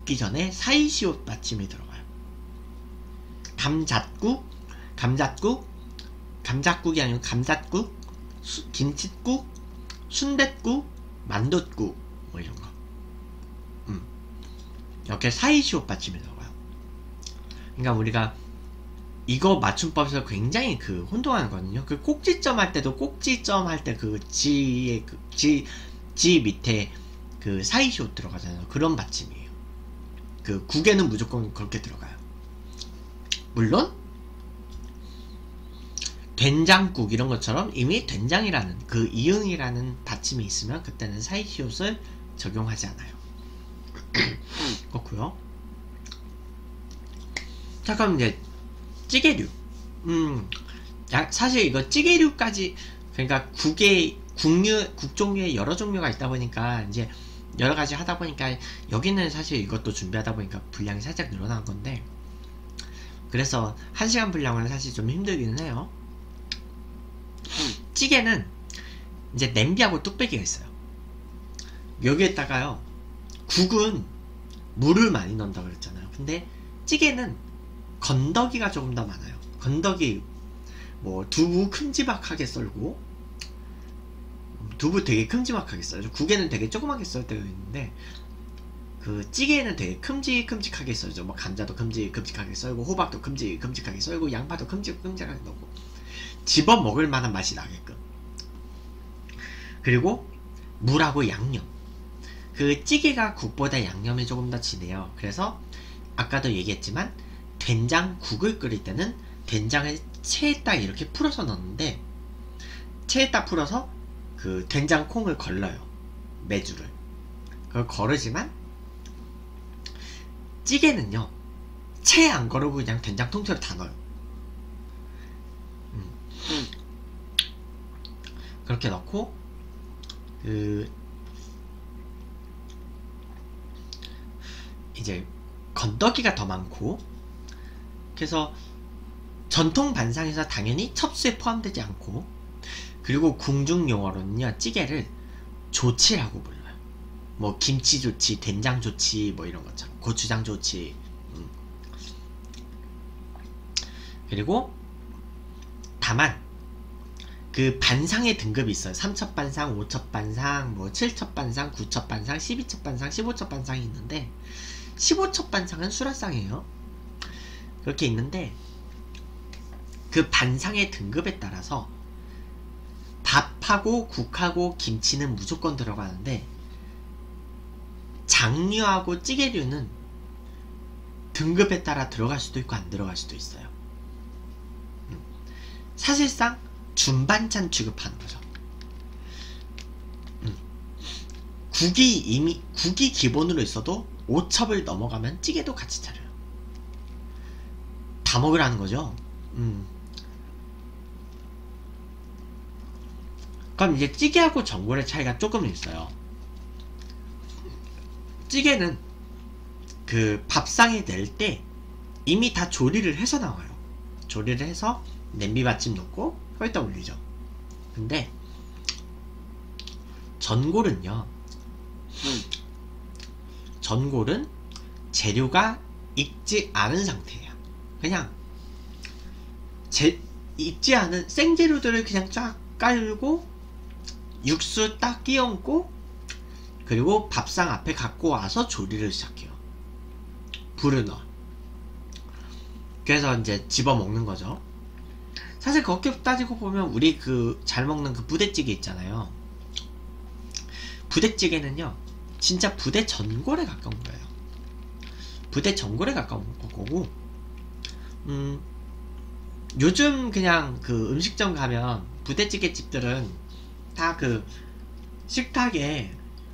붙기 전에 사이시옷 받침이 들어가요. 감잣국이 아니고 감잣국, 김칫국, 순댓국, 만둣국 뭐 이런 거. 이렇게 사이시옷 받침이 들어가요. 그러니까 우리가 이거 맞춤법에서 굉장히 그 혼동하거든요. 그 꼭지점 할 때도 꼭지점 할 때 그 지의 지 밑에 그 사이시옷 들어가잖아요. 그런 받침이에요. 그 국에는 무조건 그렇게 들어가요. 물론 된장국 이런 것처럼 이미 된장이라는 그 이응이라는 받침이 있으면 그때는 사이시옷을 적용하지 않아요. 그렇고요. 자, 그럼 이제 찌개류. 사실 이거 찌개류까지, 그러니까 국 종류에 여러 종류가 있다 보니까 이제 여러 가지 하다 보니까 여기는 사실 이것도 준비하다 보니까 분량이 살짝 늘어난 건데, 그래서 1시간 분량은 사실 좀 힘들기는 해요. 찌개는 이제 냄비하고 뚝배기가 있어요. 여기에다가요, 국은 물을 많이 넣는다고 그랬잖아요. 근데 찌개는 건더기가 조금 더 많아요. 건더기, 뭐 두부 큼지막하게 썰고, 두부 되게 큼지막하게 썰죠. 국에는 되게 조그맣게 썰 때가 있는데 그 찌개에는 되게 큼직큼직하게 썰죠. 뭐 감자도 큼직큼직하게 썰고, 호박도 큼직큼직하게 썰고, 양파도 큼직큼직하게 넣고, 집어 먹을 만한 맛이 나게끔. 그리고 물하고 양념. 그 찌개가 국보다 양념이 조금 더 진해요. 그래서 아까도 얘기했지만 된장국을 끓일 때는 된장을 체에 딱 이렇게 풀어서 넣는데, 체에 딱 풀어서 그 된장콩을 걸러요. 메주를. 그걸 거르지만 찌개는요, 체에 안 거르고 그냥 된장 통째로 다 넣어요. 그렇게 넣고, 이제 건더기가 더 많고, 그래서 전통 반상에서 당연히 첩수에 포함되지 않고, 그리고 궁중 용어로는요, 찌개를 조치라고 불러요. 뭐 김치 조치, 된장 조치, 뭐 이런 것처럼, 고추장 조치. 그리고 다만 그 반상의 등급이 있어요. 3첩 반상, 5첩 반상, 뭐 7첩 반상, 9첩 반상, 12첩 반상, 15첩 반상이 있는데, 15첩 반상은 수라상이에요. 그렇게 있는데, 그 반상의 등급에 따라서 밥하고 국하고 김치는 무조건 들어가는데, 장류하고 찌개류는 등급에 따라 들어갈 수도 있고 안 들어갈 수도 있어요. 사실상 준반찬 취급하는 거죠. 국이 기본으로 있어도 5첩을 넘어가면 찌개도 같이 차려요. 다 먹으라는 거죠. 그럼 이제 찌개하고 전골의 차이가 조금 있어요. 찌개는 그 밥상에 낼 때 이미 다 조리를 해서 나와요. 조리를 해서 냄비 받침 놓고 거기다 올리죠. 근데 전골은요, 전골은 재료가 익지 않은 상태예요. 그냥 익지 않은 생재료들을 그냥 쫙 깔고 육수 딱 끼얹고, 그리고 밥상 앞에 갖고 와서 조리를 시작해요. 불을 넣어. 그래서 이제 집어 먹는 거죠. 사실 그렇게 따지고 보면 우리 그 잘 먹는 그 부대찌개 있잖아요. 부대찌개는요, 진짜 부대 전골에 가까운 거예요. 부대 전골에 가까운 거고, 요즘 그냥 그 음식점 가면 부대찌개 집들은 다 그 식탁에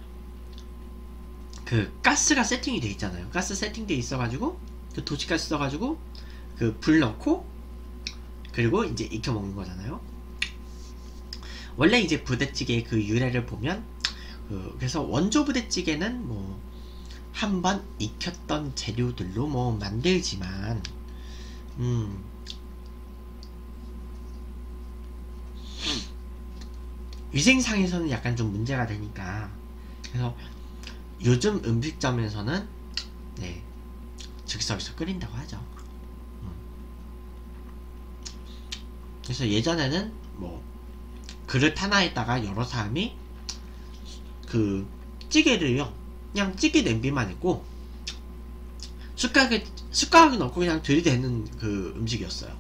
그 가스가 세팅이 돼 있잖아요. 가스 세팅돼 있어가지고 그 도시가스 써가지고 그 불 넣고, 그리고 이제 익혀 먹는 거잖아요. 원래 이제 부대찌개의 그 유래를 보면, 그래서 원조 부대찌개는 뭐 한번 익혔던 재료들로 뭐 만들지만, 위생상에서는 약간 좀 문제가 되니까, 그래서 요즘 음식점에서는 즉석에서 끓인다고 하죠. 그래서 예전에는 뭐 그릇 하나에다가 여러 사람이 그 찌개를요 그냥 찌개 냄비만 있고 숟가락을 넣고 그냥 들이대는 그 음식이었어요.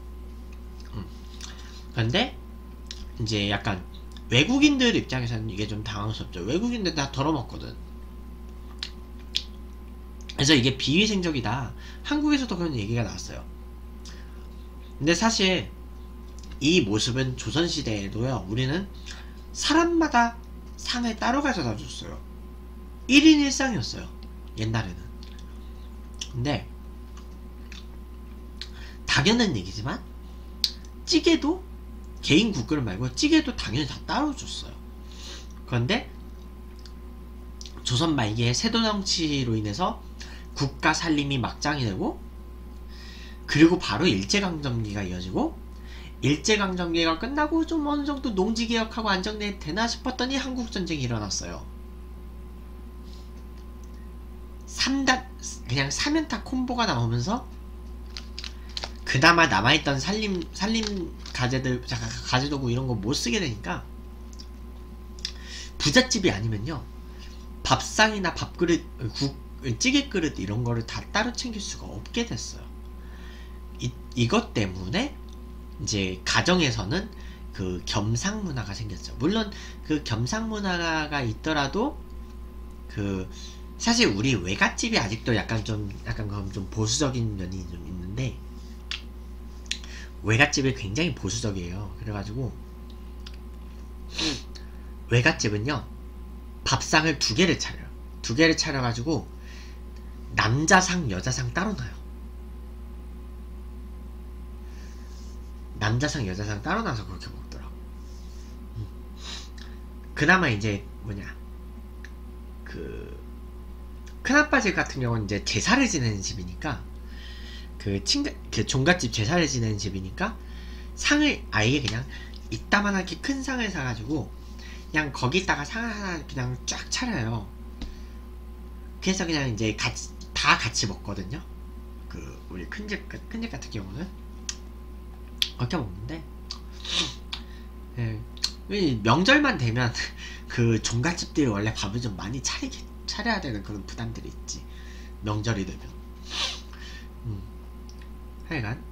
그런데 이제 약간 외국인들 입장에서는 이게 좀 당황스럽죠. 외국인들 다 덜어먹거든. 그래서 이게 비위생적이다. 한국에서도 그런 얘기가 나왔어요. 근데 사실 이 모습은 조선시대에도요 우리는 사람마다 상을 따로 가져다 줬어요. 1인 1상이었어요 옛날에는. 근데 당연한 얘기지만 찌개도 개인 국그릇 말고 찌개도 당연히 다 따로 줬어요. 그런데 조선 말기에 세도 정치로 인해서 국가 살림이 막장이 되고 그리고 바로 일제강점기가 이어지고 일제강점기가 끝나고 좀 어느정도 농지개혁하고 안정되나 싶었더니 한국전쟁이 일어났어요. 그냥 3연타 콤보가 나오면서 그나마 남아있던 살림 가재도구 이런 거 못 쓰게 되니까 부잣집이 아니면요 밥상이나 밥그릇, 찌개 그릇 이런 거를 다 따로 챙길 수가 없게 됐어요. 이것 때문에 이제 가정에서는 그 겸상 문화가 생겼죠. 물론 그 겸상 문화가 있더라도 그 사실 우리 외갓집이 아직도 약간 그럼 좀 보수적인 면이 좀 있는데 외갓집이 굉장히 보수적이에요. 그래가지고 외갓집은요 밥상을 2개를 차려요. 2개를 차려가지고 남자상 여자상 따로 놔요. 남자상 여자상 따로 놔서 그렇게 먹더라고. 그나마 이제 그 큰아빠 집 같은 경우는 이제 제사를 지내는 집이니까 그 종갓집 제사를 지내는 집이니까 상을 아예 그냥 이따만하게 큰 상을 사가지고 그냥 거기다가 상을 하나 그냥 쫙 차려요. 그래서 그냥 이제 다 같이 먹거든요. 그 우리 큰집 같은 경우는 그렇게 먹는데 명절만 되면 그 종갓집들이 원래 밥을 좀 많이 차려야 되는 그런 부담들이 있지. 명절이 되면 하여간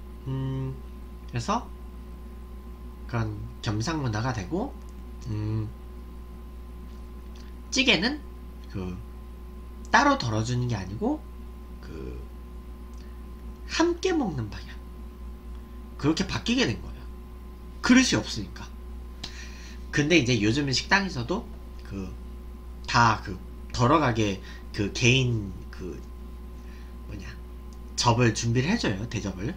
그래서 그런 겸상 문화가 되고 찌개는 그 따로 덜어주는 게 아니고 그 함께 먹는 방향 그렇게 바뀌게 된 거예요. 그릇이 없으니까. 근데 이제 요즘은 식당에서도 다 덜어가게 개인 접을 준비를 해줘요. 대접을.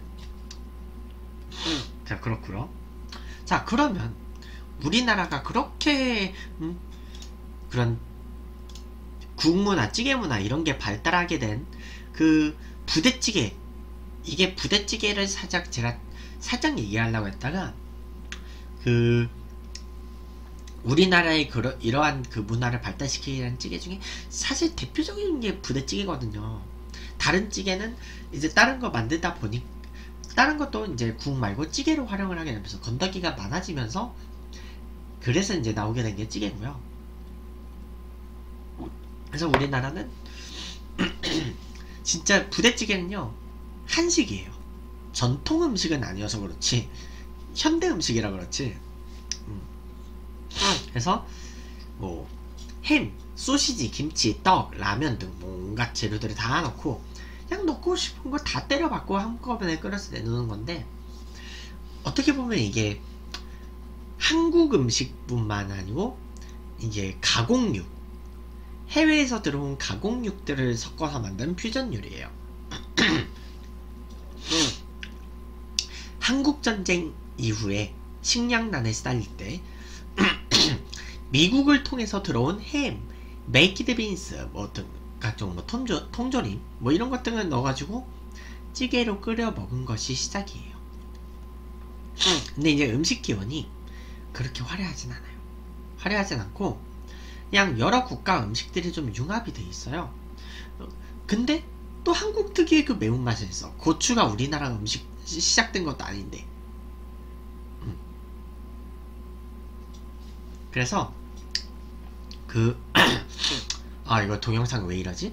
자, 그렇구요. 자, 그러면 우리나라가 그렇게 그런 국문화, 찌개문화 이런 게 발달하게 된 그 부대찌개, 이게 부대찌개를 제가 살짝 얘기하려고 했다가 우리나라의 이러한 그 문화를 발달시키는 찌개 중에 사실 대표적인 게 부대찌개거든요. 다른 찌개는 이제 다른 거 만들다 보니 다른 것도 이제 국 말고 찌개로 활용을 하게 되면서 건더기가 많아지면서 그래서 이제 나오게 된 게 찌개고요. 그래서 우리나라는 진짜 부대찌개는요 한식이에요. 전통 음식은 아니어서 그렇지 현대 음식이라 그렇지. 그래서 뭐 햄, 소시지, 김치, 떡, 라면 등 온갖 재료들을 다 넣고 그냥 넣고 싶은 거 다 때려박고 한꺼번에 끓여서 내놓는 건데 어떻게 보면 이게 한국 음식뿐만 아니고 이게 가공육 해외에서 들어온 가공육들을 섞어서 만든 퓨전 요리예요. 한국전쟁 이후에 식량난에 시달릴 때 미국을 통해서 들어온 햄, 메이키드 빈스 등 각종 통조림 이런 것들을 넣어가지고 찌개로 끓여 먹은 것이 시작이에요. 근데 이제 음식 기원이 그렇게 화려하진 않아요. 화려하진 않고 그냥 여러 국가 음식들이 좀 융합이 돼 있어요. 근데 또 한국 특유의 그 매운맛이 있어. 고추가 우리나라 음식 시작된 것도 아닌데. 그래서 아, 이거 동영상 왜 이러지?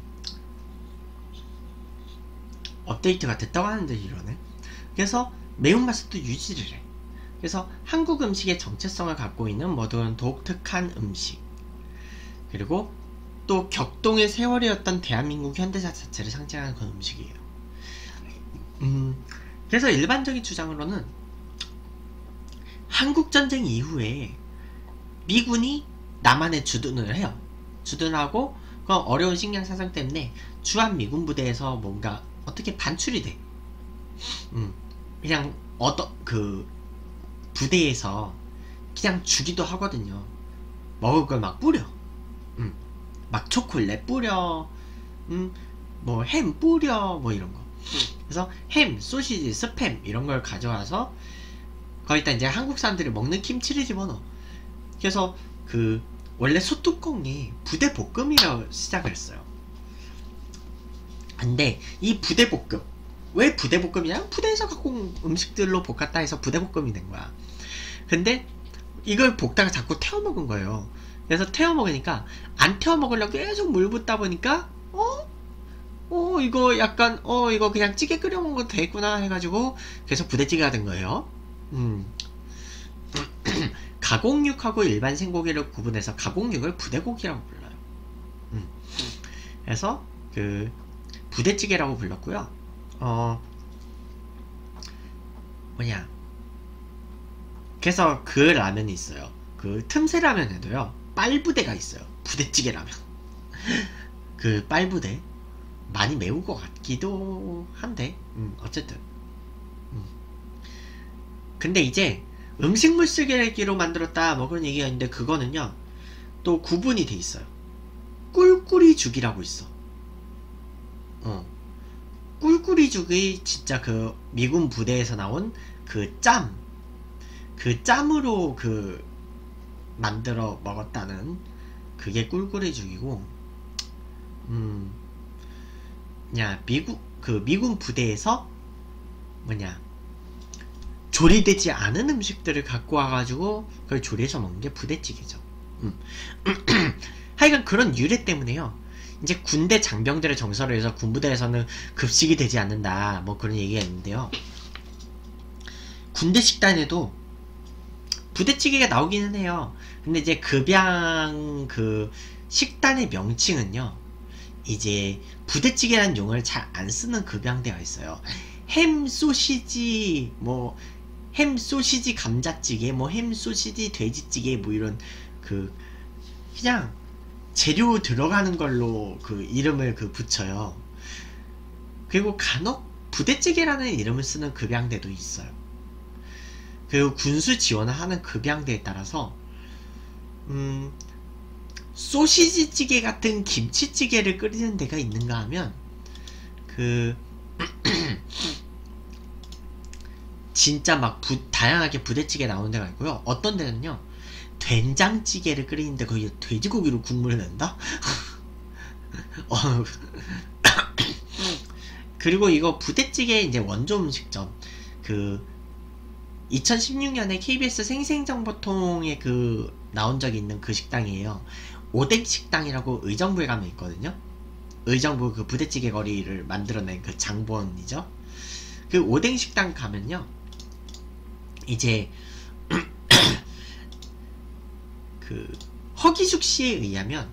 업데이트가 됐다고 하는데 이러네. 그래서 매운맛을 또 유지를 해. 그래서 한국 음식의 정체성을 갖고 있는 모든 독특한 음식, 그리고 또 격동의 세월이었던 대한민국 현대사 자체를 상징하는 그런 음식이에요. 그래서 일반적인 주장으로는 한국전쟁 이후에 미군이 남한에 주둔을 해요. 주둔하고 그 어려운 식량 사정 때문에 주한 미군 부대에서 뭔가 어떻게 반출이 돼. 그냥 그 부대에서 그냥 주기도 하거든요. 먹을 걸 막 뿌려. 막 초콜릿 뿌려, 뭐 햄 뿌려, 뭐 이런 거. 그래서 햄, 소시지, 스팸 이런 걸 가져와서 거기다 이제 한국 사람들이 먹는 김치를 집어넣어. 그래서 그 원래 소뚜껑이 부대 볶음이라고 시작을 했어요. 근데 이 부대 볶음, 왜 부대 볶음이냐? 부대에서 갖고 온 음식들로 볶았다 해서 부대 볶음이 된 거야. 근데 이걸 볶다가 자꾸 태워 먹은 거예요. 그래서 태워 먹으니까 안 태워 먹으려고 계속 물 붓다 보니까 이거 약간 이거 그냥 찌개 끓여 먹어도 되겠구나 해가지고 계속 부대찌개가 된 거예요. 가공육하고 일반 생고기를 구분해서 가공육을 부대고기라고 불러요. 그래서 그 부대찌개라고 불렀고요. 그래서 그 라면이 있어요. 그 틈새 라면에도요 빨부대가 있어요. 부대찌개 라면. 그 빨부대 많이 매운 것 같기도 한데 어쨌든 근데 이제 음식물 쓰레기로 만들었다 뭐 그런 얘기가 있는데 그거는요 또 구분이 돼 있어요. 꿀꿀이죽이라고 있어. 꿀꿀이죽이 진짜 그 미군 부대에서 나온 그 짬으로 그 만들어 먹었다는 그게 꿀꿀이죽이고, 미군 부대에서 조리되지 않은 음식들을 갖고 와가지고 그걸 조리해서 먹는 게 부대찌개죠. 하여간 그런 유래 때문에요. 이제 군대 장병들의 정서를 해서 군부대에서는 급식이 되지 않는다 뭐 그런 얘기가 있는데요. 군대 식단에도 부대찌개가 나오기는 해요. 근데 이제 급양 그 식단의 명칭은요 이제 부대찌개라는 용어를 잘 안 쓰는 급양대가 있어요. 햄 소시지 뭐 햄 소시지 감자찌개 뭐 햄 소시지 돼지찌개 뭐 이런 그 그냥 재료 들어가는 걸로 그 이름을 붙여요. 그리고 간혹 부대찌개라는 이름을 쓰는 급양대도 있어요. 그리고 군수 지원을 하는 급양대에 따라서 소시지찌개 같은 김치찌개를 끓이는 데가 있는가 하면 진짜 막 다양하게 부대찌개 나오는 데가 있고요. 어떤 데는요 된장찌개를 끓이는데 거기 돼지고기로 국물을 낸다? 그리고 이거 부대찌개 이제 원조 음식점 2016년에 KBS 생생정보통에 나온 적이 있는 그 식당이에요. 오뎅식당이라고 의정부에 가면 있거든요. 의정부 그 부대찌개 거리를 만들어낸 그 장본이죠. 그 오뎅식당 가면요 이제 허기숙 씨에 의하면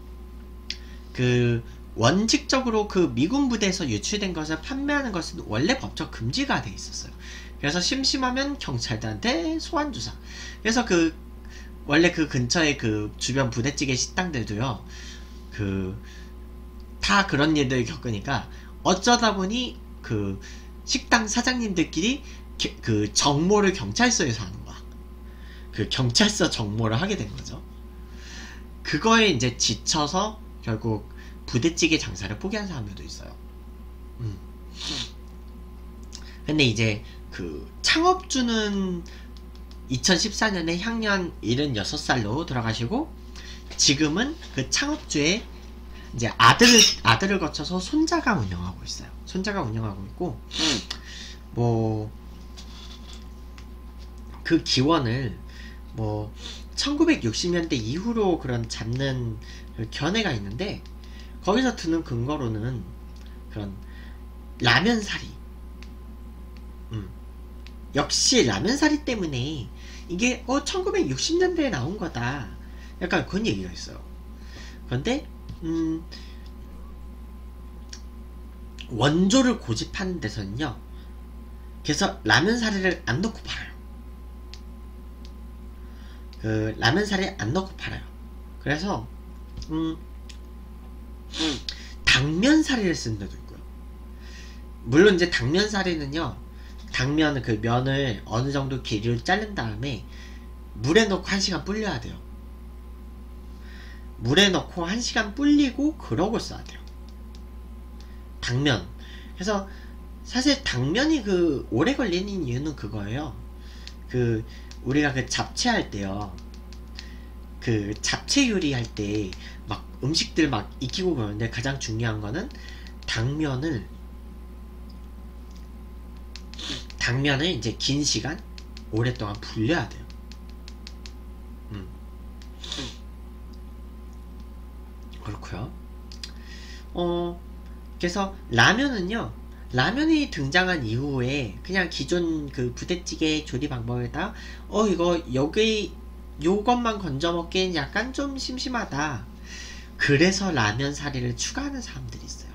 원칙적으로 미군 부대에서 유출된 것을 판매하는 것은 원래 법적 금지가 돼 있었어요. 그래서 심심하면 경찰들한테 소환조사. 그래서 원래 근처에 주변 부대찌개 식당들도요 다 그런 일들을 겪으니까 어쩌다 보니 식당 사장님들끼리 정모를 경찰서에서 하는 거야. 경찰서 정모를 하게 된 거죠. 그거에 이제 지쳐서 결국 부대찌개 장사를 포기한 사람들도 있어요. 근데 이제 창업주는 2014년에 향년 76살로 돌아가시고 지금은 창업주의 이제 아들을 거쳐서 손자가 운영하고 있어요. 손자가 운영하고 있고, 뭐 그 기원을 뭐 1960년대 이후로 그런 잡는 그 견해가 있는데, 거기서 드는 근거로는 그런 라면사리, 역시 라면사리 때문에 이게 1960년대에 나온 거다, 약간 그런 얘기가 있어요. 그런데 원조를 고집하는 데서는요, 그래서 라면사리를 안 넣고 팔아요. 그 라면사리 안 넣고 팔아요. 그래서 당면사리를 쓰는 데도 있고요. 물론 이제 당면사리는요, 당면 그 면을 어느 정도 길이로 자른 다음에 물에 넣고 1시간 불려야 돼요. 물에 넣고 1시간 불리고 그러고 써야 돼요. 당면. 그래서 사실 당면이 그 오래 걸리는 이유는 그거예요. 그 우리가 그 잡채할 때요, 그 잡채 요리할 때 막 음식들 막 익히고 그러는데 가장 중요한 거는 당면을 이제 긴 시간 오랫동안 불려야 돼요. 그렇고요. 그래서 라면은요, 라면이 등장한 이후에 그냥 기존 그 부대찌개 조리 방법에다 이거 여기 요것만 건져 먹기엔 약간 좀 심심하다, 그래서 라면 사리를 추가하는 사람들이 있어요.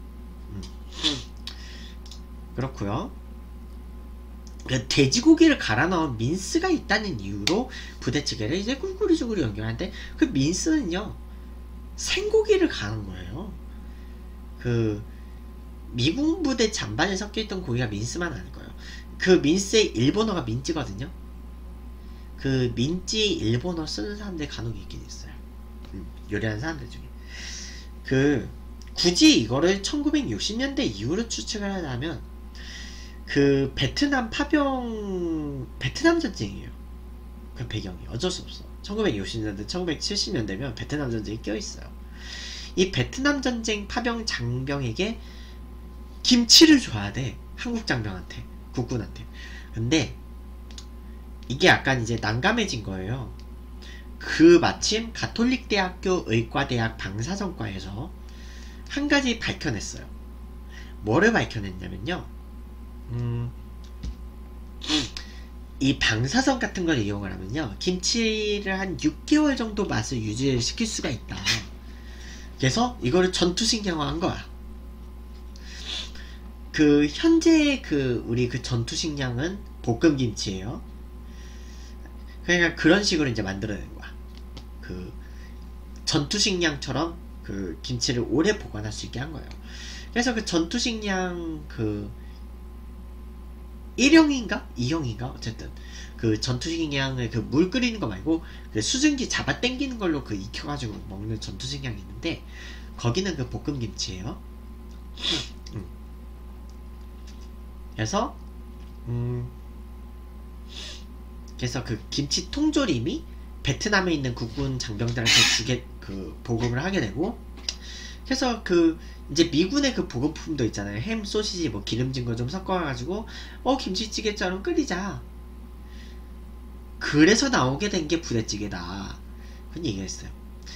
그렇고요. 그 돼지고기를 갈아 넣은 민스가 있다는 이유로 부대찌개를 이제 꿀꿀이죽으로 연결하는데, 그 민스는요, 생고기를 가는 거예요. 그 미군 부대 잔반에 섞여있던 고기가 민스만 아닐 거예요. 그 민스의 일본어가 민찌거든요. 그 민찌 일본어 쓰는 사람들 간혹 있긴 있어요. 요리하는 사람들 중에. 그 굳이 이거를 1960년대 이후로 추측을 하자면, 그 베트남 전쟁이에요. 그 배경이 어쩔 수 없어. 1960년대 1970년대면 베트남 전쟁이 껴있어요. 이 베트남 전쟁 파병 장병에게 김치를 줘야 돼, 한국 장병한테, 국군한테. 근데 이게 약간 이제 난감해진 거예요. 그 마침 가톨릭대학교 의과대학 방사선과에서 한 가지 밝혀냈어요. 뭐를 밝혀냈냐면요, 이 방사선 같은 걸 이용을 하면요, 김치를 한 6개월 정도 맛을 유지시킬 수가 있다. 그래서 이거를 전투식량화한 거야. 그 현재 그 우리 그 전투식량은 볶음김치예요. 그러니까 그런 식으로 이제 만들어낸 거야. 그 전투식량처럼 그 김치를 오래 보관할 수 있게 한 거예요. 그래서 그 전투식량 그 1형인가? 2형인가? 어쨌든 그 전투식량을 그 물 끓이는 거 말고 그 수증기 잡아 당기는 걸로 그 익혀가지고 먹는 전투식량이 있는데, 거기는 그 볶음김치예요. 그래서 그래서 그 김치 통조림이 베트남에 있는 국군 장병들한테 보급을 하게 되고, 그래서 그 이제 미군의 그 보급품도 있잖아요. 햄, 소시지, 뭐 기름진 거 좀 섞어가지고 김치찌개처럼 끓이자. 그래서 나오게 된 게 부대찌개다, 그런 얘기가 있어요.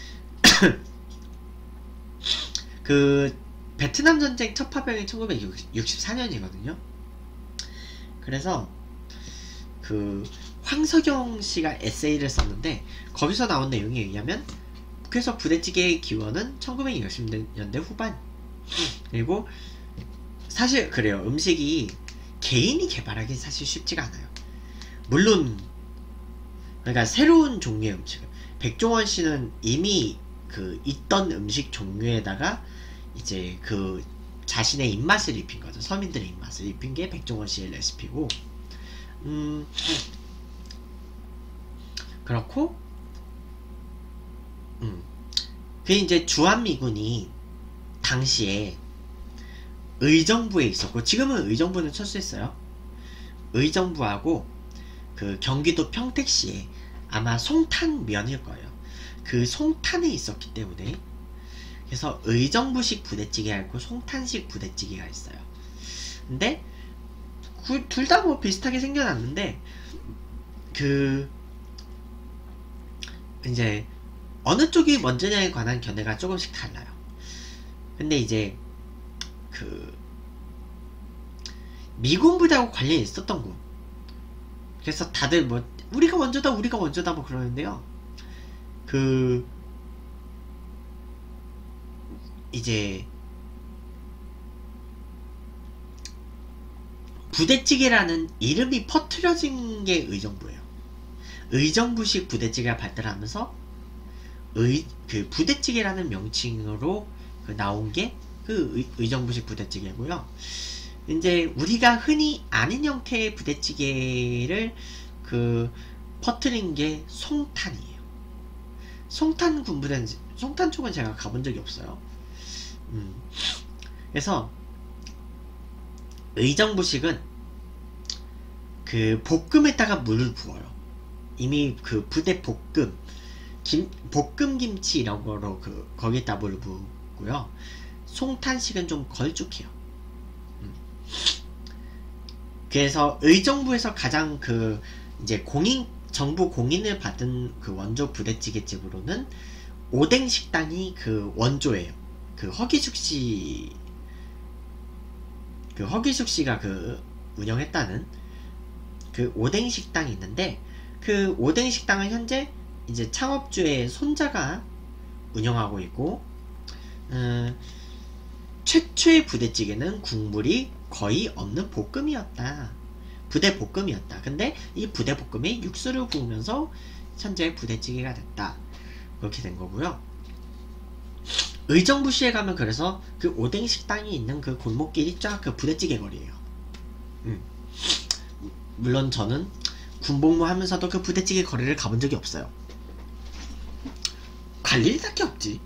그 베트남 전쟁 첫 파병이 1964년이거든요. 그래서 그 황석영 씨가 에세이를 썼는데, 거기서 나온 내용에 의하면, 그래서 부대찌개의 기원은 1960년대 후반. 그리고 사실 그래요. 음식이 개인이 개발하기 사실 쉽지가 않아요. 물론 그러니까 새로운 종류의 음식, 백종원 씨는 이미 그 있던 음식 종류에다가 이제 그 자신의 입맛을 입힌 거죠. 서민들의 입맛을 입힌 게 백종원 씨의 레시피고, 그렇고, 그 이제 주한미군이 당시에 의정부에 있었고, 지금은 의정부는 철수했어요. 의정부하고 그 경기도 평택시에 아마 송탄면일 거예요. 그 송탄에 있었기 때문에, 그래서 의정부식 부대찌개가 있고 송탄식 부대찌개가 있어요. 근데 둘 다 뭐 비슷하게 생겨났는데 이제 어느 쪽이 먼저냐에 관한 견해가 조금씩 달라요. 근데 이제 미군 부대하고 관련이 있었던 곳. 그래서 다들 뭐 우리가 먼저다 뭐 그러는데요. 이제 부대찌개라는 이름이 퍼트려진 게 의정부예요. 의정부식 부대찌개가 발달하면서 부대찌개라는 명칭으로 나온 게 의정부식 부대찌개고요. 이제 우리가 흔히 아는 형태의 부대찌개를 퍼트린 게 송탄이에요. 송탄 군부대는 송탄 쪽은 제가 가본 적이 없어요. 그래서 의정부식은 볶음에다가 물을 부어요. 이미 부대 볶음 김치 이런 거로 거기다 물을 부고요. 송탄식은 좀 걸쭉해요. 그래서 의정부에서 가장 이제 정부 공인을 받은 원조 부대찌개집으로는 오뎅식당이 원조예요. 허기숙 씨가 운영했다는 오뎅식당이 있는데, 오뎅식당은 현재 이제 창업주의 손자가 운영하고 있고, 최초의 부대찌개는 국물이 거의 없는 부대 볶음이었다. 근데 이 부대 볶음이 육수를 부으면서 현재 부대찌개가 됐다. 그렇게 된 거고요. 의정부시에 가면 그래서 오뎅 식당이 있는 골목길이 쫙 부대찌개 거리예요. 물론 저는 군복무 하면서도 부대찌개 거리를 가본 적이 없어요. 갈 일이 딱히 없지.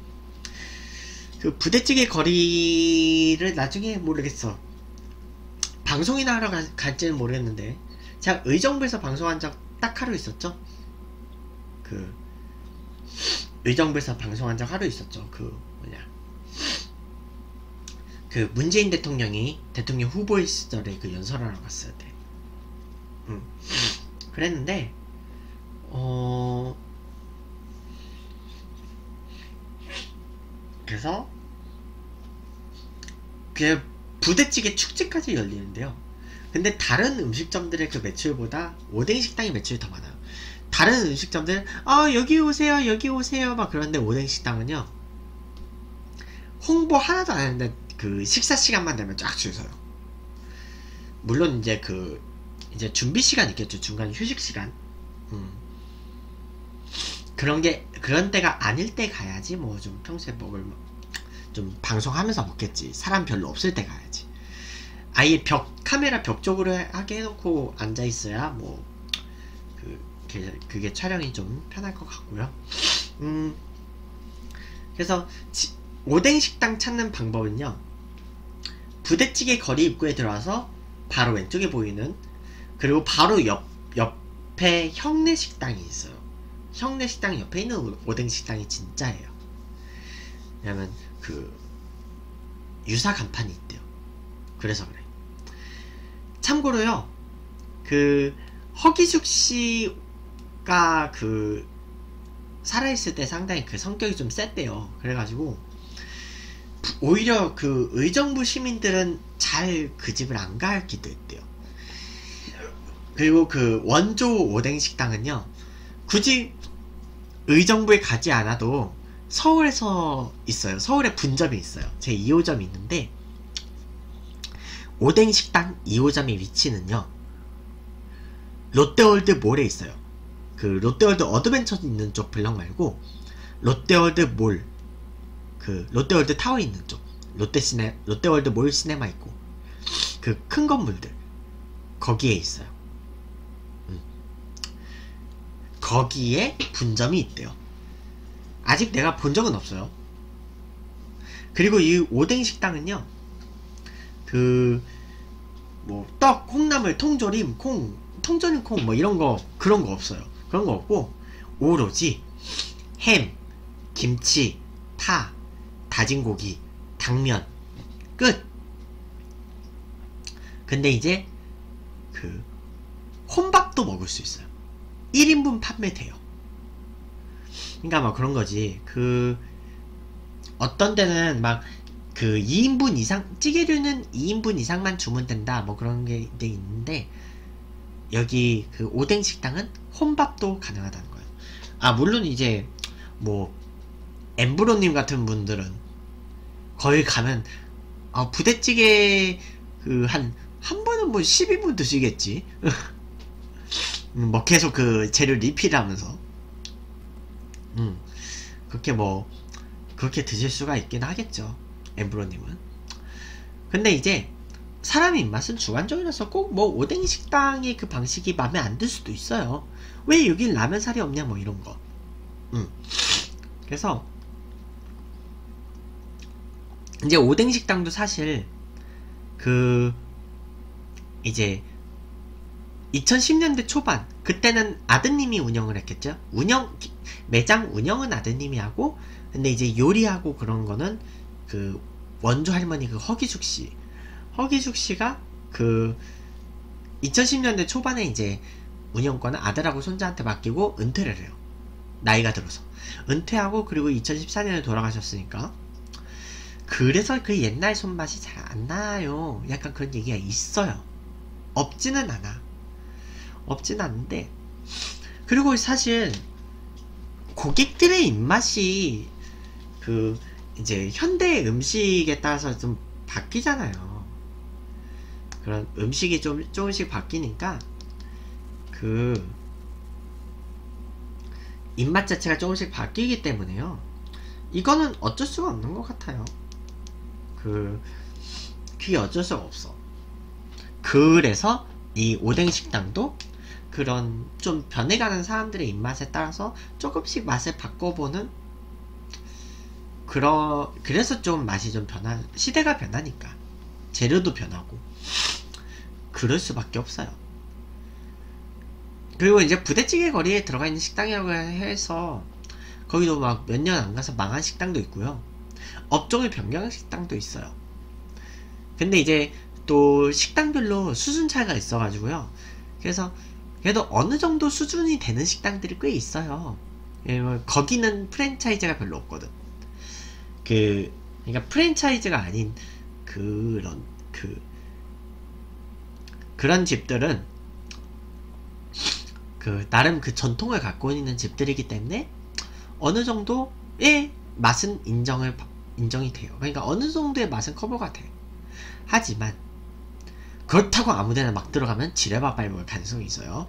부대찌개 거리를 나중에 모르겠어. 방송이나 하러 갈지는 모르겠는데, 제가 의정부에서 방송한 적 딱 하루 있었죠. 의정부에서 방송한 적 하루 있었죠. 문재인 대통령이 대통령 후보의 시절에 연설하러 갔어야 돼. 그랬는데 그래서 부대찌개 축제까지 열리는데요. 근데 다른 음식점들의 매출보다 오뎅식당의 매출이 더 많아요. 다른 음식점들 여기 오세요 막 그런데 오뎅식당은요, 홍보 하나도 안 했는데 식사 시간만 되면 쫙 줄 서요. 물론 이제 이제 준비 시간 있겠죠. 중간 휴식 시간. 그런 때가 아닐 때 가야지. 뭐 좀 평소에 좀 방송하면서 먹겠지. 사람 별로 없을 때 가야지. 아예 카메라 벽 쪽으로 하게 해놓고 앉아 있어야 뭐 그게 촬영이 좀 편할 것 같고요. 그래서 오뎅 식당 찾는 방법은요, 부대찌개 거리 입구에 들어와서 바로 왼쪽에 보이는, 그리고 바로 옆에 형내식당이 있어요. 형내식당 옆에 있는 오뎅식당이 진짜예요. 왜냐면 유사 간판이 있대요. 그래서 그래. 참고로요, 허기숙 씨가 살아있을 때 상당히 성격이 좀 셌대요. 그래가지고 오히려 의정부 시민들은 잘 집을 안 가기도 했대요. 그리고 원조 오뎅 식당은요, 굳이 의정부에 가지 않아도 서울에서 있어요. 서울에 분점이 있어요. 제 2호점이 있는데, 오뎅 식당 2호점의 위치는요, 롯데월드 몰에 있어요. 롯데월드 어드벤처 있는 쪽 블럭 말고 롯데월드 몰, 롯데월드 타워 있는 쪽, 롯데월드 몰 시네마 있고 큰 건물들 거기에 있어요. 거기에 분점이 있대요. 아직 내가 본 적은 없어요. 그리고 이 오뎅 식당은요, 떡, 콩나물, 통조림, 통조림 콩 뭐 그런 거 없어요. 그런 거 없고 오로지 햄, 김치, 파, 다진 고기, 당면, 끝. 근데 이제 그 혼밥도 먹을 수 있어요. 1인분 판매돼요. 그러니까 막 그런 거지. 그 어떤 데는 막 그 2인분 이상, 찌개류는 2인분 이상만 주문된다 뭐 그런 게 있는데, 여기 그 오뎅 식당은 혼밥도 가능하다는 거예요. 아, 물론 이제 뭐 엠브로님 같은 분들은 거기 가면 부대찌개 그 한 번은 뭐 12분 드시겠지. 뭐 계속 그 재료 리필하면서 그렇게 드실 수가 있긴 하겠죠, 엠브로님은. 근데 이제 사람 입맛은 주관적이라서 꼭 뭐 오뎅 식당의 그 방식이 마음에 안 들 수도 있어요. 왜 여긴 라면살이 없냐 뭐 이런 거. 그래서 이제 오뎅 식당도 사실 그 이제 2010년대 초반, 그때는 아드님이 운영을 했겠죠. 매장 운영은 아드님이 하고, 근데 이제 요리하고 그런 거는 그 원조 할머니 그 허기숙 씨가 그 2010년대 초반에 이제 운영권은 아들하고 손자한테 맡기고 은퇴를 해요. 나이가 들어서 은퇴하고, 그리고 2014년에 돌아가셨으니까. 그래서 그 옛날 손맛이 잘 안 나요. 약간 그런 얘기가 있어요. 없지는 않은데, 그리고 사실 고객들의 입맛이 그 이제 현대 음식에 따라서 좀 바뀌잖아요. 그런 음식이 조금씩 바뀌니까 그 입맛 자체가 조금씩 바뀌기 때문에요. 이거는 어쩔 수가 없는 것 같아요. 그게 어쩔 수가 없어. 그래서 이 오뎅 식당도 그런 좀 변해가는 사람들의 입맛에 따라서 조금씩 맛을 바꿔보는, 그래서 좀 맛이 좀 시대가 변하니까 재료도 변하고 그럴 수밖에 없어요. 그리고 이제 부대찌개 거리에 들어가 있는 식당이라고 해서 거기도 막 몇 년 안 가서 망한 식당도 있고요. 업종을 변경한 식당도 있어요. 근데 이제 또 식당별로 수준 차이가 있어가지고요. 그래서 그래도 어느 정도 수준이 되는 식당들이 꽤 있어요. 거기는 프랜차이즈가 별로 없거든. 그러니까 프랜차이즈가 아닌 그런 집들은 나름 그 전통을 갖고 있는 집들이기 때문에 어느 정도의 맛은 인정이 돼요. 그러니까 어느 정도의 맛은 커버가 돼. 하지만 그렇다고 아무데나 막 들어가면 지뢰밥 밟을 가능성이 있어요.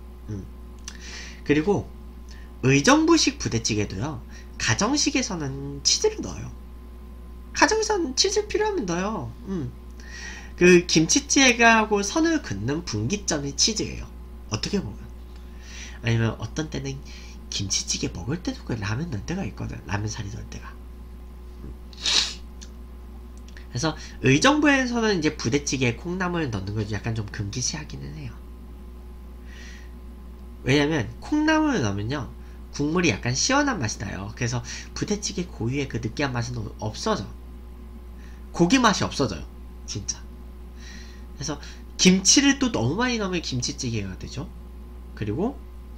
그리고 의정부식 부대찌개도요, 가정식에서는 치즈를 넣어요. 가정에서는 치즈 필요하면 넣어요. 그 김치찌개하고 선을 긋는 분기점이 치즈예요, 어떻게 보면. 아니면 어떤 때는 김치찌개 먹을 때도 그 라면 넣을 때가 있거든. 라면사리 넣을 때가. 그래서 의정부에서는 이제 부대찌개에 콩나물 넣는 걸 약간 좀 금기시하기는 해요. 왜냐면 콩나물을 넣으면요, 국물이 약간 시원한 맛이 나요. 그래서 부대찌개 고유의 그 느끼한 맛은 없어져. 고기 맛이 없어져요, 진짜. 그래서 김치를 또 너무 많이 넣으면 김치찌개가 되죠. 그리고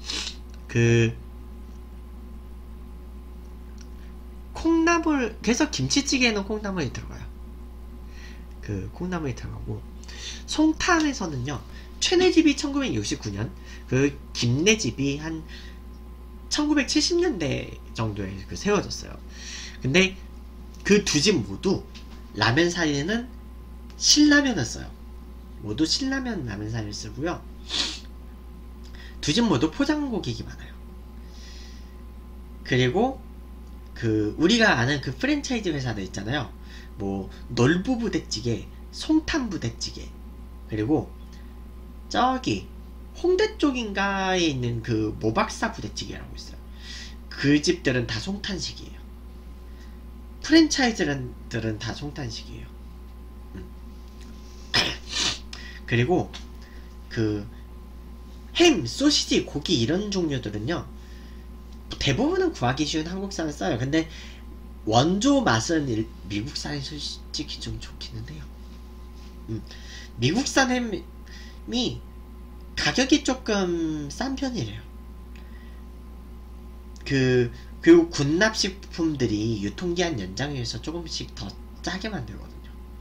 콩나물, 그래서 김치찌개에는 콩나물이 들어가요. 콩나물이 들어가고, 송탄에서는요, 최내집이 1969년, 김내집이 한 1970년대 정도에 세워졌어요. 근데 그 두 집 모두 라면사리는 신라면을 써요. 모두 신라면 라면사리를 쓰고요. 두 집 모두 포장고객이 많아요. 그리고 우리가 아는 그 프랜차이즈 회사들 있잖아요. 뭐 놀부 부대찌개, 송탄 부대찌개, 그리고 저기 홍대 쪽인가에 있는 그 모박사 부대찌개라고 있어요. 그 집들은 다 송탄식이에요. 프랜차이즈들은 다 송탄식이에요. 그리고 햄, 소시지, 고기 이런 종류들은요, 대부분은 구하기 쉬운 한국산을 써요. 근데 원조 맛은 미국산이 솔직히 좀 좋기는 해요. 미국산 햄이 가격이 조금 싼 편이래요. 그리고 군납식품들이 유통기한 연장에 의해서 조금씩 더 짜게 만들거든요.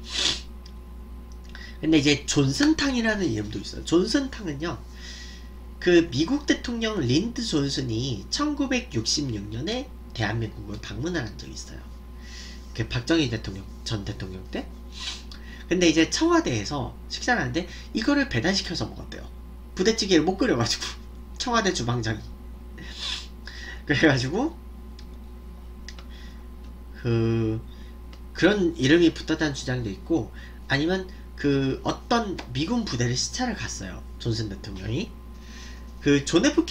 근데 이제 존슨탕이라는 이름도 있어요. 존슨탕은요, 그 미국 대통령 린드 존슨이 1966년에 대한민국을 방문을 한 적이 있어요. 그 박정희 대통령, 전 대통령 때. 근데 이제 청와대에서 식사를 하는데 이거를 배달시켜서 먹었대요. 부대찌개를 못 끓여가지고 청와대 주방장이. 그래가지고 그런 이름이 붙었다는 주장도 있고, 아니면 그 어떤 미군 부대를 시찰을 갔어요, 존슨 대통령이. 그 존 F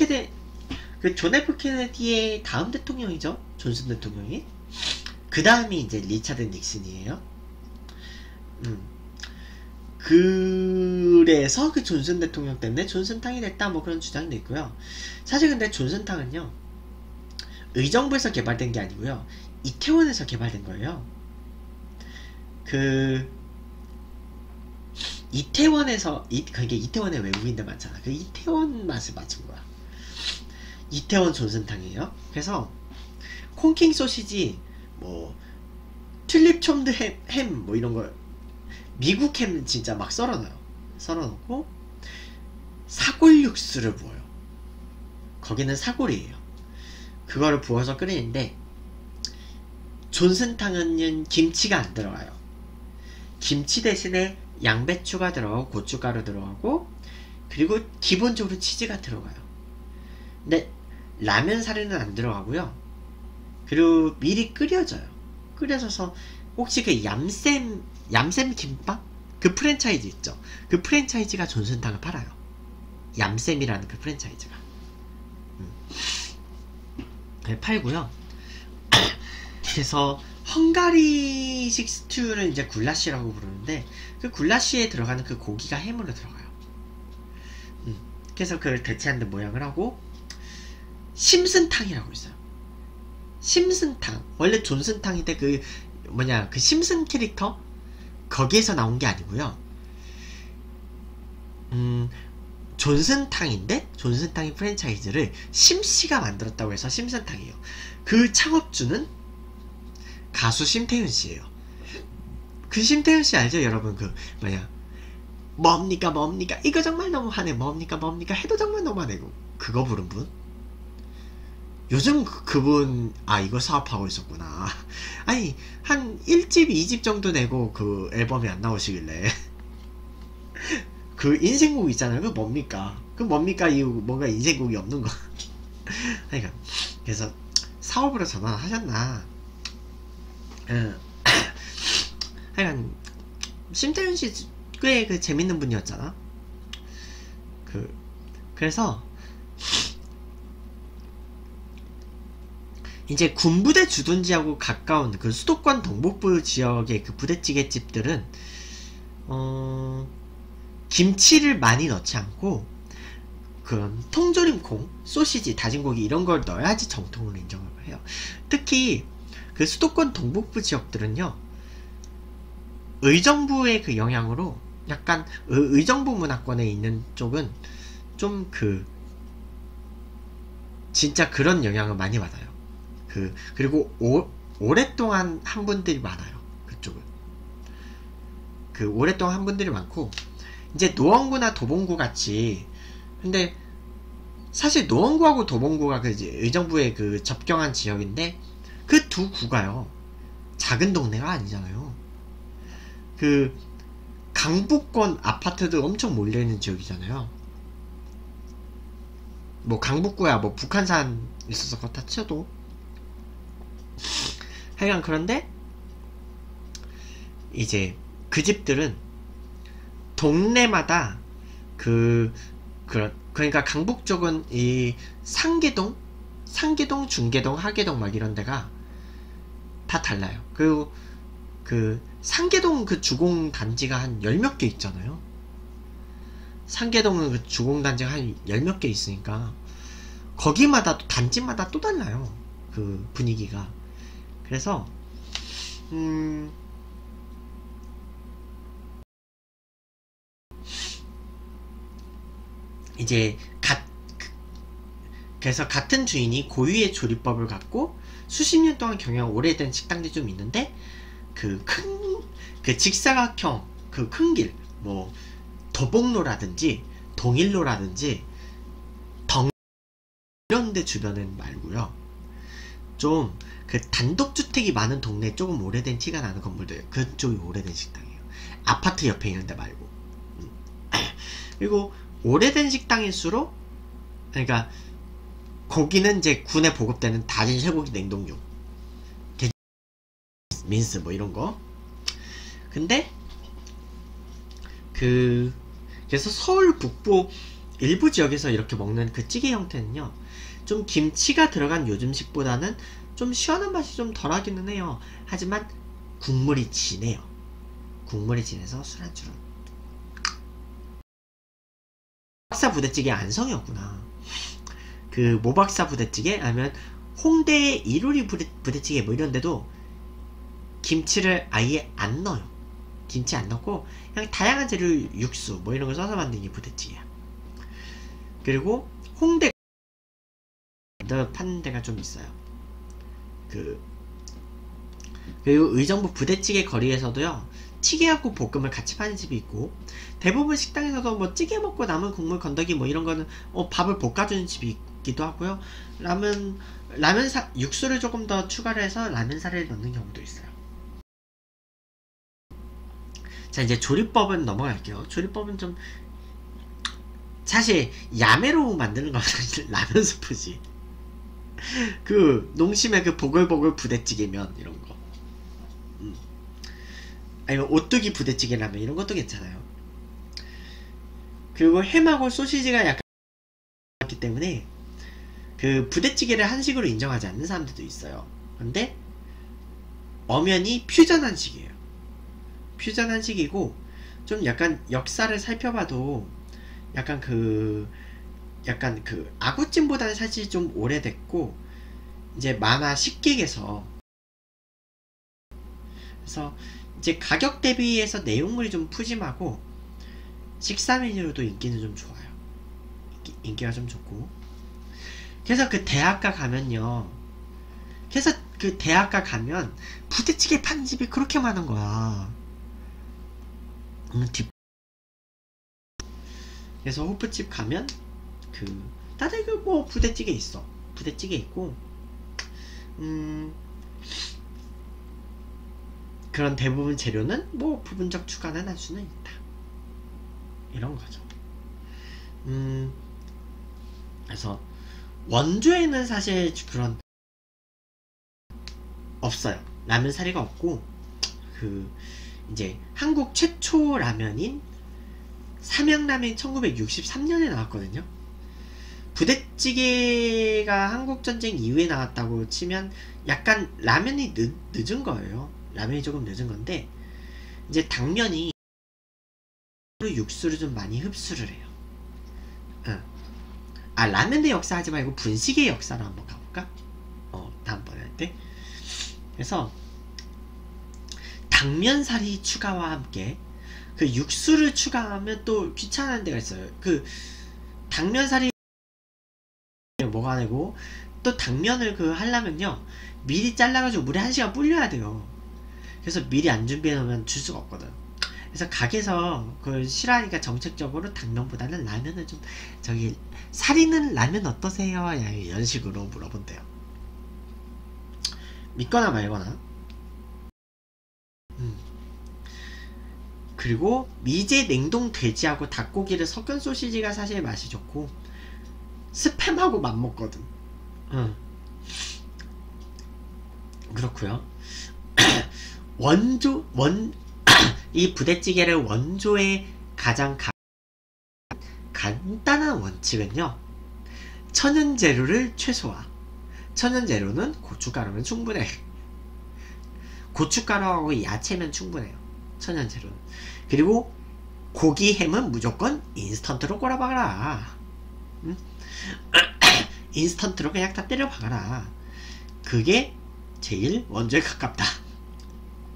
케네디의 다음 대통령이죠, 존슨 대통령이. 그 다음이 이제 리차드 닉슨이에요. 그래서 그 존슨 대통령 때문에 존슨탕이 됐다, 뭐 그런 주장도 있고요. 사실 근데 존슨탕은요, 의정부에서 개발된 게 아니고요, 이태원에서 개발된 거예요. 그게 이태원에 외국인들 많잖아. 그 이태원 맛을 맞춘 거야. 이태원 존슨탕이에요. 그래서 콩킹 소시지, 뭐 튤립 촘드 햄, 뭐 이런 걸, 미국 햄은 진짜 막 썰어놔요. 썰어놓고 사골 육수를 부어요. 거기는 사골이에요. 그거를 부어서 끓이는데, 존슨탕은 김치가 안 들어가요. 김치 대신에 양배추가 들어가고 고춧가루 들어가고, 그리고 기본적으로 치즈가 들어가요. 근데 라면 사리는 안 들어가고요. 그리고 미리 끓여져요. 끓여져서 혹시 그 얌샘 김밥? 그 프랜차이즈 있죠. 그 프랜차이즈가 존슨탕을 팔아요. 얌샘이라는 그 프랜차이즈가. 팔고요. 그래서 헝가리식 스튜를 이제 굴라시라고 부르는데, 그 굴라시에 들어가는 그 고기가 햄으로 들어가요. 그래서 그걸 대체하는 모양을 하고, 심슨탕이라고 있어요. 심슨탕. 원래 존슨탕인데 그 심슨 캐릭터? 거기에서 나온 게 아니고요. 존슨탕인데, 존슨탕의 프랜차이즈를 심씨가 만들었다고 해서 심슨탕이에요. 그 창업주는 가수 심태윤씨예요. 그 심태윤씨 알죠, 여러분? 뭡니까 이거 정말 너무하네, 뭡니까 해도 정말 너무하네, 그거 부른 분. 요즘 그분 이거 사업하고 있었구나. 아니, 한 1집 2집 정도 내고 그 앨범이 안 나오시길래 그 인생곡 있잖아요. 그 뭡니까 이거 뭔가 인생곡이 없는 거. 그러니까 그래서 사업으로 전환하셨나. 하여간 심태윤씨 꽤 그 재밌는 분이었잖아. 그래서 이제 군부대 주둔지하고 가까운 그 수도권 동북부 지역의 그 부대찌개 집들은 김치를 많이 넣지 않고 그런 통조림콩, 소시지, 다진 고기 이런 걸 넣어야지 정통으로 인정을 해요. 특히 그 수도권 동북부 지역들은요, 의정부의 그 영향으로 약간 의정부 문화권에 있는 쪽은 좀 진짜 그런 영향을 많이 받아요. 그리고 오랫동안 한 분들이 많아요. 그쪽은. 오랫동안 한 분들이 많고, 이제 노원구나 도봉구 같이, 근데 사실 노원구하고 도봉구가 의정부의 접경한 지역인데, 그 두 구가요, 작은 동네가 아니잖아요. 강북권 아파트들 엄청 몰려있는 지역이잖아요. 뭐 강북구야 뭐 북한산 있어서 그렇다 쳐도. 하여간 그런데 이제 그 집들은 동네마다 그러니까 강북 쪽은 이 상계동, 중계동, 하계동 막 이런 데가 다 달라요. 그리고 상계동 주공 단지가 한 10몇 개 있잖아요. 상계동은 주공 단지가 한 10몇 개 있으니까 거기마다 단지마다 또 달라요. 분위기가. 그래서 음, 이제 그래서 같은 주인이 고유의 조리법을 갖고 수십 년 동안 경영한 오래된 식당들이 좀 있는데 그 직사각형 그 큰 길, 뭐 도봉로라든지 동일로라든지 이런 데 주변은 말고요. 좀 그 단독주택이 많은 동네 조금 오래된 티가 나는 건물들, 그쪽이 오래된 식당이에요. 아파트 옆에 있는 데 말고. 그리고 오래된 식당일수록, 그러니까 고기는 이제 군에 보급되는 다진 쇠고기 냉동용, 민스 뭐 이런 거. 근데 그래서 서울 북부 일부 지역에서 이렇게 먹는 그 찌개 형태는요, 좀 김치가 들어간 요즘식보다는 좀 시원한 맛이 좀 덜하기는 해요. 하지만 국물이 진해요. 국물이 진해서 술 안주로. 모박사 부대찌개 안성이었구나. 그 모박사 부대찌개 아니면 홍대 이루리 부대찌개 뭐 이런데도 김치를 아예 안 넣어요. 김치 안 넣고 그냥 다양한 재료, 육수 뭐 이런 걸 써서 만든 게 부대찌개야. 그리고 홍대 파는 데가 좀 있어요. 그리고 의정부 부대찌개 거리에서도요, 찌개하고 볶음을 같이 파는 집이 있고, 대부분 식당에서도 뭐 찌개 먹고 남은 국물 건더기 뭐 이런 거는 밥을 볶아주는 집이 있기도 하고요. 육수를 조금 더 추가를 해서 라면사를 넣는 경우도 있어요. 자, 이제 조리법은 넘어갈게요. 조리법은 좀 사실 야매로 만드는 거는 라면 스프지. 그 농심의 그 보글보글 부대찌개면 이런 거, 아니면 오뚜기 부대찌개라면 이런 것도 괜찮아요. 그리고 햄하고 소시지가 약간 있기 때문에 그 부대찌개를 한식으로 인정하지 않는 사람들도 있어요. 근데 엄연히 퓨전 한식이에요. 퓨전 한식이고, 좀 약간 역사를 살펴봐도 약간 그 아구찜보다는 사실 좀 오래됐고, 이제 만화 식객에서, 그래서 이제 가격 대비해서 내용물이 좀 푸짐하고 식사 메뉴로도 인기는 좀 좋아요. 인기가 좀 좋고. 그래서 그 대학가 가면요, 그래서 그 대학가 가면 부대찌개 파는 집이 그렇게 많은 거야. 그래서 호프집 가면 다들 뭐 부대찌개 있어. 부대찌개 있고, 그런 대부분 재료는 뭐 부분적 추가는 할 수는 있다. 이런 거죠. 그래서 원조에는 사실 그런 없어요. 라면 사리가 없고, 이제 한국 최초 라면인 삼양라면이 1963년에 나왔거든요. 부대찌개가 한국전쟁 이후에 나왔다고 치면 약간 라면이 늦은 거예요. 라면이 조금 늦은 건데, 이제 당면이 육수를 좀 많이 흡수를 해요. 라면의 역사 하지 말고 분식의 역사로 한번 가볼까? 다음번에 할 때. 그래서 당면사리 추가와 함께 그 육수를 추가하면 또 귀찮은 데가 있어요. 그 당면사리 뭐가 되고, 또 당면을 하려면요, 미리 잘라가지고 물에 1시간 불려야 돼요. 그래서 미리 안 준비해 놓으면 줄 수가 없거든. 그래서 가게에서 그걸 싫어하니까 정책적으로 당면보다는 라면을 좀, 사리는 라면 어떠세요? 이런 식으로 물어본대요. 믿거나 말거나. 그리고 미제 냉동 돼지하고 닭고기를 섞은 소시지가 사실 맛이 좋고, 스팸하고 맞먹거든. 그렇고요. 이 부대찌개를 원조의 가장 간단한 원칙은요, 천연재료를 최소화. 천연재료는 고춧가루면 충분해. 고춧가루하고 야채면 충분해요. 천연재료는. 그리고 고기, 햄은 무조건 인스턴트로 꼬라박아라. 인스턴트로 그냥 다 때려 박아라. 그게 제일 원조에 가깝다.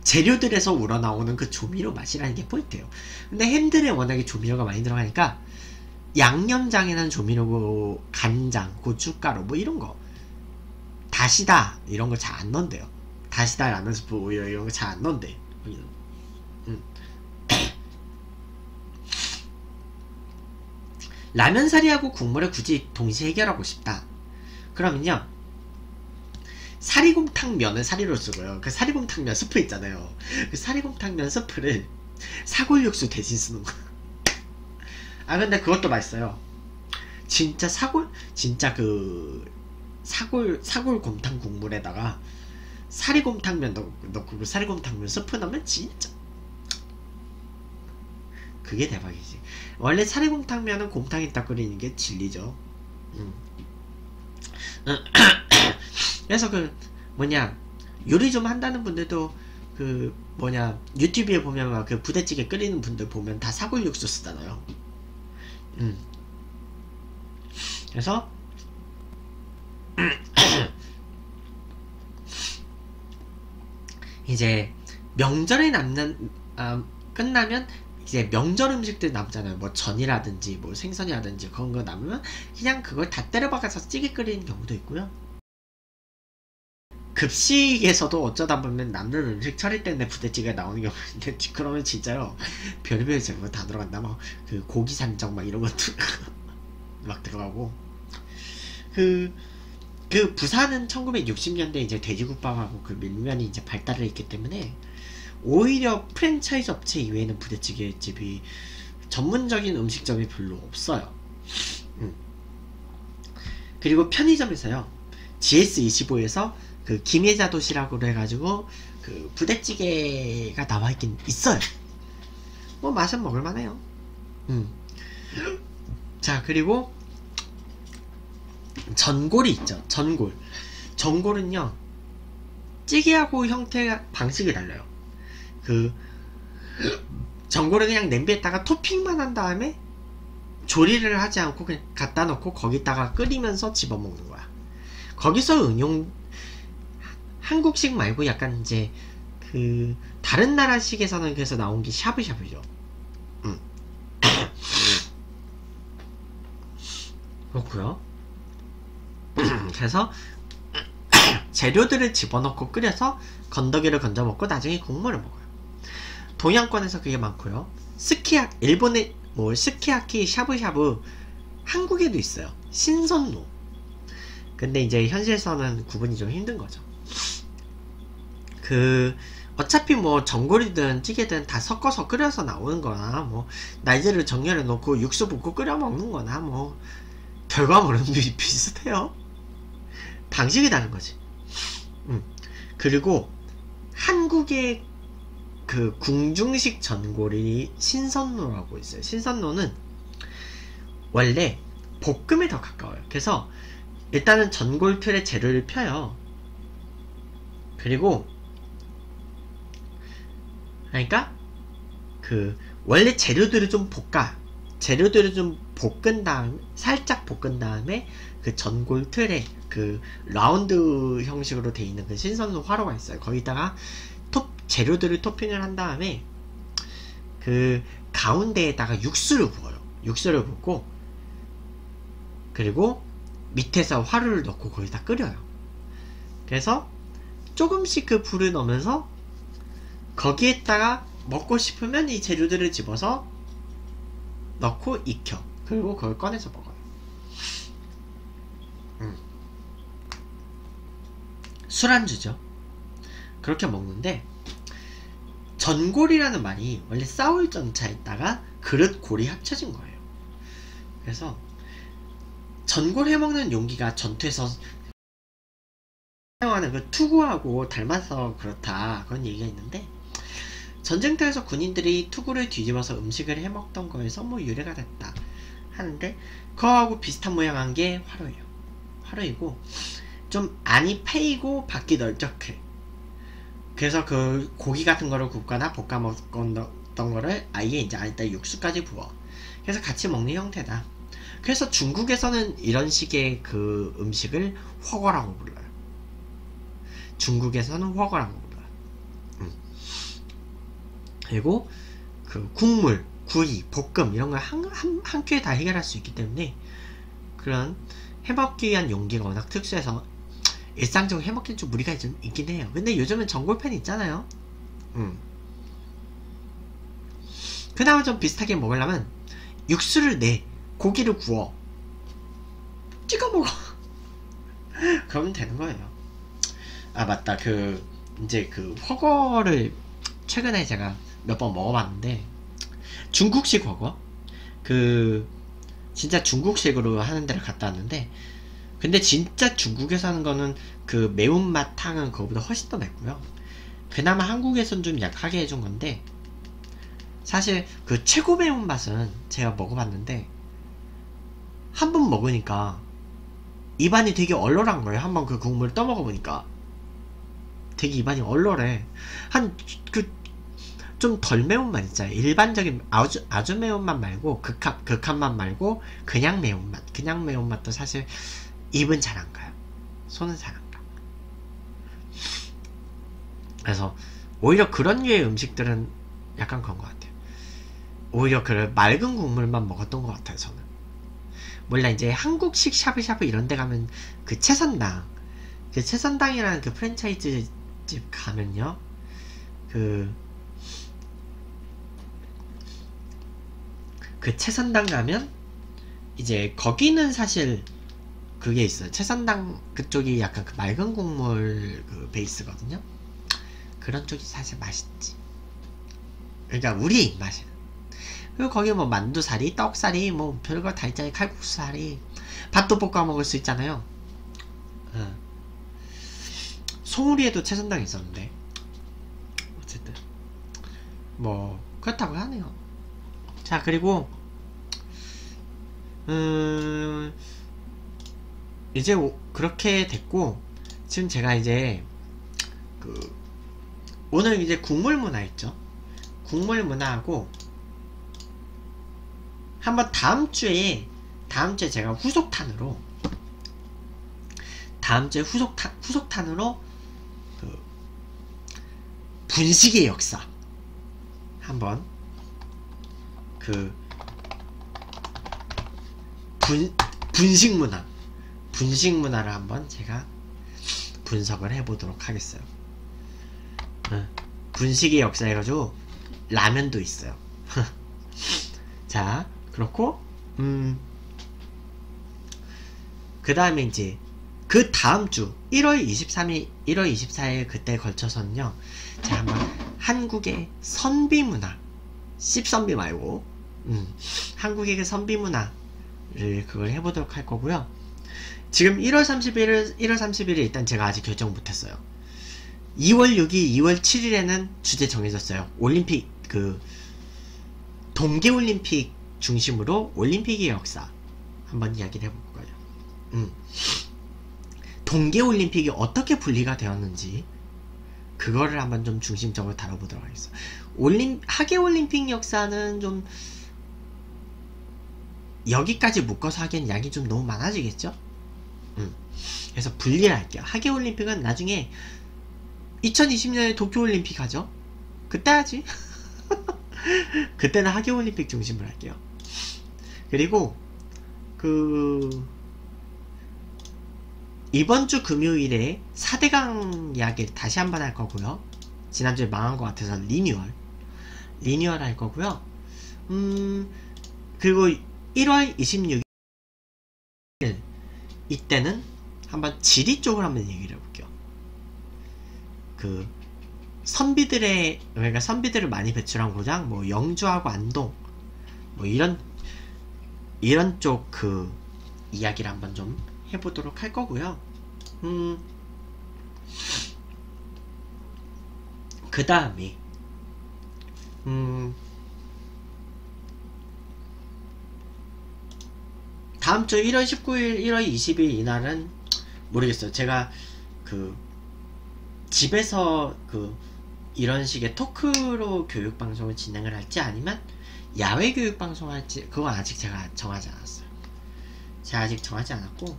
재료들에서 우러나오는 그 조미료 맛이라는 게 포인트예요. 근데 햄들에 워낙에 조미료가 많이 들어가니까 양념장에는 조미료고 간장, 고춧가루 뭐 이런 거 다시다 이런 거 잘 안 넣는데요. 다시다 라면 스프 오히려 이런 거 잘 안 넣는데. 라면사리하고 국물을 굳이 동시에 해결하고 싶다. 그러면요. 사리곰탕면을 사리로 쓰고요. 그 사리곰탕면 스프 있잖아요. 그 사리곰탕면 스프를 사골육수 대신 쓰는 거. 아 근데 그것도 맛있어요. 진짜 사골곰탕 국물에다가 사리곰탕면 넣고 그 사리곰탕면 스프 넣으면 진짜 그게 대박이지. 원래 사리곰탕면은 곰탕에다 끓이는 게 진리죠. 그래서 그 뭐냐 요리 좀 한다는 분들도 그 뭐냐 유튜브에 보면 막 그 부대찌개 끓이는 분들 보면 다 사골 육수 쓰잖아요. 그래서 이제 명절에 남는 끝나면 이제 명절 음식들 남잖아요. 뭐 전이라든지 뭐 생선이라든지 그런 거 남으면 그냥 그걸 다 때려박아서 찌개 끓이는 경우도 있고요. 급식에서도 어쩌다 보면 남는 음식 처리 때문에 부대찌개가 나오는 경우가 있는데 그러면 진짜요 별의별 재료 다 들어간다. 막 그 고기 산적 막 이런 것도 막 들어가고 그 부산은 1960년대 이제 돼지국밥하고 그 밀면이 이제 발달을 했기 때문에 오히려 프랜차이즈 업체 이외에는 부대찌개 집이 전문적인 음식점이 별로 없어요. 그리고 편의점에서요 GS25에서 그 김혜자 도시락으로 해가지고 그 부대찌개가 나와있긴 있어요. 뭐 맛은 먹을만해요. 자 그리고 전골이 있죠. 전골은요 찌개하고 형태 방식이 달라요. 그 전골은 그냥 냄비에다가 토핑만 한 다음에 조리를 하지 않고 그냥 갖다 놓고 거기다가 끓이면서 집어먹는 거야. 거기서 한국식 말고 약간 이제 그 다른 나라식에서는 그래서 나온 게 샤브샤브죠. 그렇고요. 그래서 재료들을 집어넣고 끓여서 건더기를 건져 먹고 나중에 국물을 먹어요. 동양권에서 그게 많고요. 일본의 뭐 스키야키, 샤브샤브, 한국에도 있어요. 신선로. 근데 이제 현실에서는 구분이 좀 힘든 거죠. 어차피 뭐 전골이든 찌개든 다 섞어서 끓여서 나오는 거나 뭐 날개를 정렬해 놓고 육수 붓고 끓여 먹는 거나 뭐 결과물은 비슷해요. 방식이 다른 거지. 그리고 한국의 그 궁중식 전골이 신선로라고 있어요. 신선로는 원래 볶음에 더 가까워요. 그래서 일단은 전골 틀에 재료를 펴요. 그리고 그러니까 그 원래 재료들을 좀 볶은 다음 살짝 볶은 다음에 그 전골 틀에 그 라운드 형식으로 돼 있는 그 신선로 화로가 있어요. 거기다가 재료들을 토핑을 한 다음에 그 가운데에다가 육수를 부어요. 육수를 붓고 그리고 밑에서 화로를 넣고 거기다 끓여요. 그래서 조금씩 그 불을 넣으면서 거기에다가 먹고 싶으면 이 재료들을 집어서 넣고 익혀. 그리고 그걸 꺼내서 먹어요. 술안주죠. 그렇게 먹는데 전골이라는 말이 원래 싸울전차에다가 그릇골이 합쳐진 거예요. 그래서 전골 해먹는 용기가 전투에서 사용하는 그 투구하고 닮아서 그렇다 그런 얘기가 있는데 전쟁터에서 군인들이 투구를 뒤집어서 음식을 해먹던 거에서 뭐 유래가 됐다 하는데 그거하고 비슷한 모양한 게 화로예요. 화로이고 좀 안이 패이고 밖이 널쩍해. 그래서 그 고기 같은 거를 굽거나 볶아 먹었던 거를 아예 이제 안에다 육수까지 부어. 그래서 같이 먹는 형태다. 그래서 중국에서는 이런 식의 그 음식을 훠궈라고 불러요. 중국에서는 훠궈라고 불러요. 그리고 그 국물, 구이, 볶음 이런 걸 한 끼에 다 해결할 수 있기 때문에 그런 해먹기 위한 용기가 워낙 특수해서 일상적으로 해먹기는 좀 무리가 좀 있긴 해요. 근데 요즘은 전골팬 있잖아요. 그나마 좀 비슷하게 먹으려면 육수를 내 고기를 구워 찍어 먹어. 그러면 되는 거예요. 아 맞다, 그 이제 그 훠궈를 최근에 제가 몇 번 먹어봤는데 중국식 훠궈, 그 진짜 중국식으로 하는 데를 갔다 왔는데, 근데 진짜 중국에서 하는 거는 그 매운맛 탕은 그거보다 훨씬 더 맵고요. 그나마 한국에선 좀 약하게 해준 건데, 사실 그 최고 매운맛은 제가 먹어봤는데 한 번 먹으니까 입안이 되게 얼얼한 거예요. 한번 그 국물을 떠먹어보니까 되게 입안이 얼얼해. 한 그 좀 덜 매운맛 있잖아요. 일반적인 아주 매운맛 말고 극한맛 말고 그냥 매운맛. 그냥 매운맛도 사실 입은 잘 안 가요. 손은 잘 안 가. 그래서 오히려 그런 류의 음식들은 약간 그런 것 같아요. 오히려 그 맑은 국물만 먹었던 것 같아요. 저는 몰라, 이제 한국식 샤브샤브 이런 데 가면 그 채선당, 그 채선당이라는 그 프랜차이즈 집 가면요, 그 채선당 가면 이제 거기는 사실 그게 있어요. 채선당 그쪽이 약간 그 맑은 국물 그 베이스거든요. 그런 쪽이 사실 맛있지. 그러니까 우리 입맛이는. 그리고 거기 뭐 만두사리, 떡사리, 뭐 별거 다 있잖아요. 칼국수사리, 밥도 볶아 먹을 수 있잖아요. 송우리에도 채선당이 있었는데 어쨌든 뭐 그렇다고 하네요. 자, 그리고 이제 그렇게 됐고, 지금 제가 이제 그 오늘 이제 국물 문화 있죠. 국물 문화하고 한번 다음 주에 제가 후속탄으로 그 분식의 역사 한번, 그 분식 문화를 한번 제가 분석을 해보도록 하겠어요. 분식의 역사 해가지고 라면도 있어요. 자, 그렇고 그 다음에 이제 그 다음 주 1월 23일, 1월 24일 그때 걸쳐서는요, 제가 한번 한국의 선비 문화, 씹선비 말고 한국의 그 선비 문화를 그걸 해보도록 할 거고요. 지금 1월 30일 일단 제가 아직 결정 못했어요. 2월 6일, 2월 7일에는 주제 정해졌어요. 올림픽, 그 동계올림픽 중심으로 올림픽의 역사 한번 이야기를 해볼 거예요. 동계올림픽이 어떻게 분리가 되었는지 그거를 한번 좀 중심적으로 다뤄보도록 하겠습니다. 하계올림픽 역사는 좀 여기까지 묶어서 하기엔 양이 좀 너무 많아지겠죠? 그래서 분리를 할게요. 하계올림픽은 나중에 2020년에 도쿄올림픽 하죠? 그때 하지. 그때는 하계올림픽 중심으로 할게요. 그리고 이번주 금요일에 4대강 이야기를 다시 한번 할 거고요. 지난주에 망한 것 같아서 리뉴얼 할 거고요. 그리고 1월 26일 이때는 한번 지리 쪽을 한번 얘기를 해볼게요. 그 선비들을 많이 배출한 고장, 뭐 영주하고 안동, 뭐 이런 쪽 그 이야기를 한번 좀 해보도록 할 거고요. 그 다음에 다음주 1월 19일, 1월 20일 이날은 모르겠어요. 제가 그 집에서 이런 식의 토크로 교육방송을 진행을 할지 아니면 야외 교육방송을 할지, 그건 아직 제가 정하지 않았어요. 제가 아직 정하지 않았고,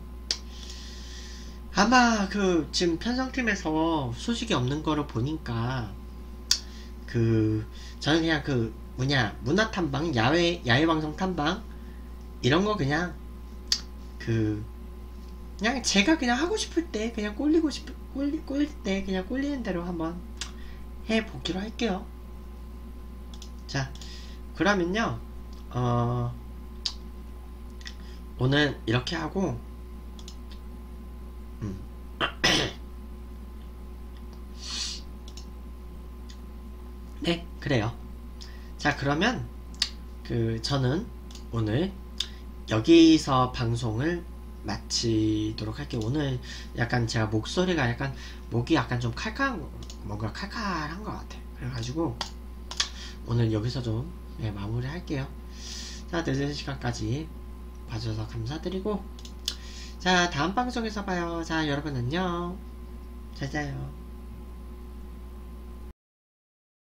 아마 지금 편성팀에서 소식이 없는 거를 보니까 저는 그냥 문화 탐방, 야외 방송 탐방, 이런 거 그냥, 그냥 제가 그냥 하고 싶을 때, 그냥 꼴릴 때, 그냥 꼴리는 대로 한번 해보기로 할게요. 자, 그러면요, 오늘 이렇게 하고, 네, 그래요. 자, 그러면, 저는 오늘 여기서 방송을 마치도록 할게요. 오늘 약간 제가 목소리가 목이 약간 좀 뭔가 칼칼한 것 같아요. 그래가지고, 오늘 여기서 좀, 마무리 할게요. 자, 늦은 시간까지 봐주셔서 감사드리고, 자, 다음 방송에서 봐요. 자, 여러분 안녕. 잘 자요.